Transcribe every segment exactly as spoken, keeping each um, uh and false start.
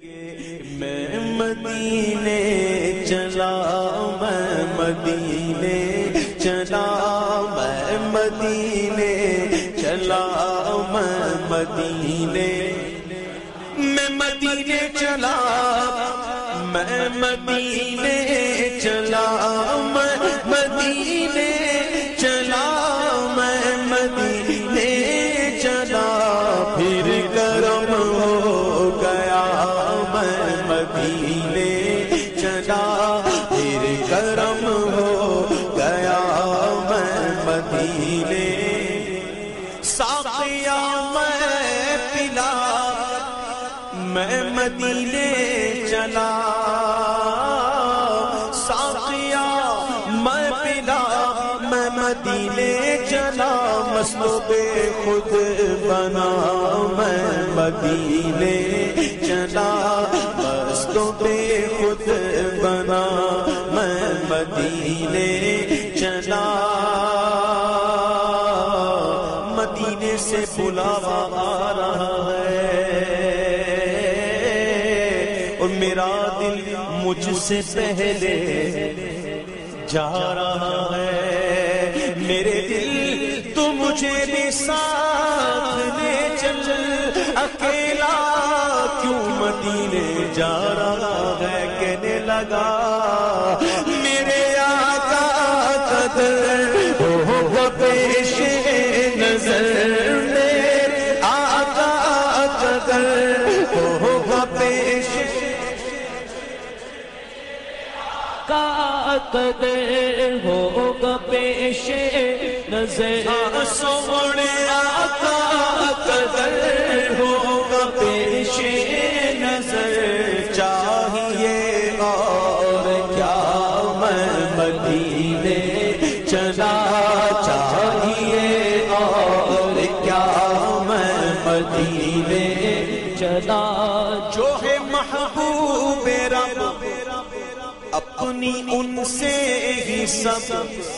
میں مدینے چلا میں مدینے چلا میں مدینے چلا میں مدینے میں مدینے چلا میں مدینے چلا میں مدینے چلا میں مدینے چلا پھر کرم ہو گیا میں مدینے چلا پھر کرم ہو گیا میں مدینے ساقیا میں پلا میں مدینے چلا ساقیا میں پلا میں مدینے چلا مست بے خود بنا میں مدینے چلا مست بے خود بنا میں مدینے چلا مدینے سے بلاوا آ رہا ہے اور میرا دل مجھ سے پہلے جا رہا ہے میرے دل تو مجھے بھی ساتھ لے چل اکیلا کیوں مدینے جا رہا ہے کہنے لگا میرے آقا قدر ہو پیش نظر میرے آقا قدر ہو پیش کا قدر ہوگا پیش نظر سونے آقا قدر ہوگا پیش نظر چاہیے اور کیا میں مدینے چلا چاہیے اور کیا میں مدینے چلا جو ہے محبوب رب اپنی ان سے ہی سب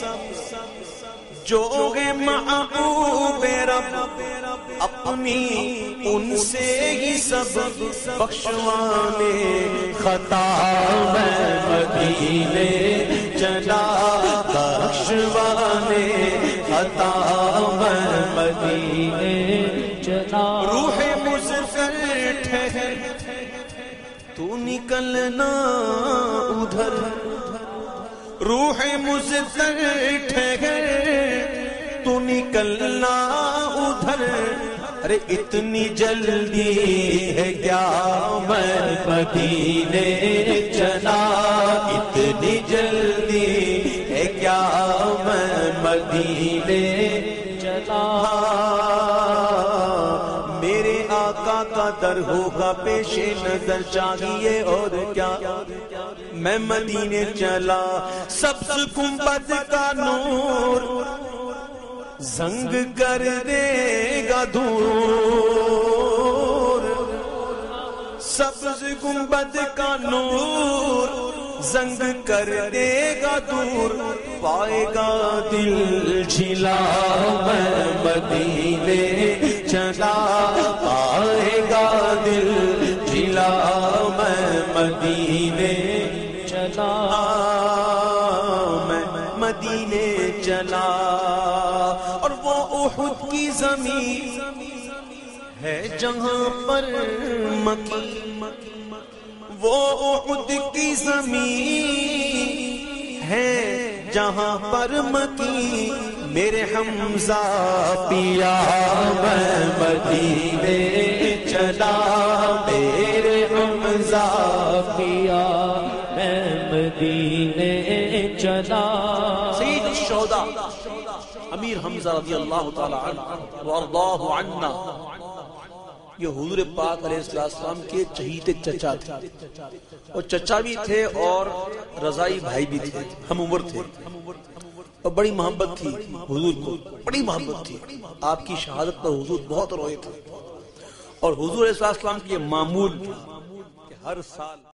جو ہے محبوب رب اپنی ان سے ہی سب بخشوانے خطا میں مدینے چلا بخشوانے خطا میں مدینے چلا روح مزفر ٹھہر تو نکلنا ادھر روح مزفر ٹھہر تو نکلنا ادھر ارے اتنی جلدی ہے کیا میں مدینے چلا اتنی جلدی ہے کیا میں مدینے چلا میرے آقا کا در ہوگا پیش نظر چاہیے اور کیا میں مدینے چلا سبز گنبد کا نور زنگ کر دے گا دور سبز گنبد کا نور زنگ کر دے گا دور پائے گا دل جھلا میں مدینے چلا پائے گا دل جھلا میں مدینے چلا میں مدینے چلا اور وہ احد کی زمین ہے جہاں پر مکی وہ احد کی زمین ہے جہاں پر مکی میرے حمزہ پیا میں مدینے چلا میرے حمزہ پیا میں مدینے چلا سید الشہداء امیر حمزہ رضی اللہ تعالی عنہ وارضاہ عنا یہ حضور پاک علیہ السلام کے چہیتے چچا تھے اور چچا بھی تھے اور رضائی بھائی بھی تھے ہم عمر تھے اور بڑی محبت تھی حضور کو بڑی محبت تھی آپ کی شہادت پر حضور بہت روئے تھے اور حضور علیہ السلام کی یہ معمول کہ ہر سال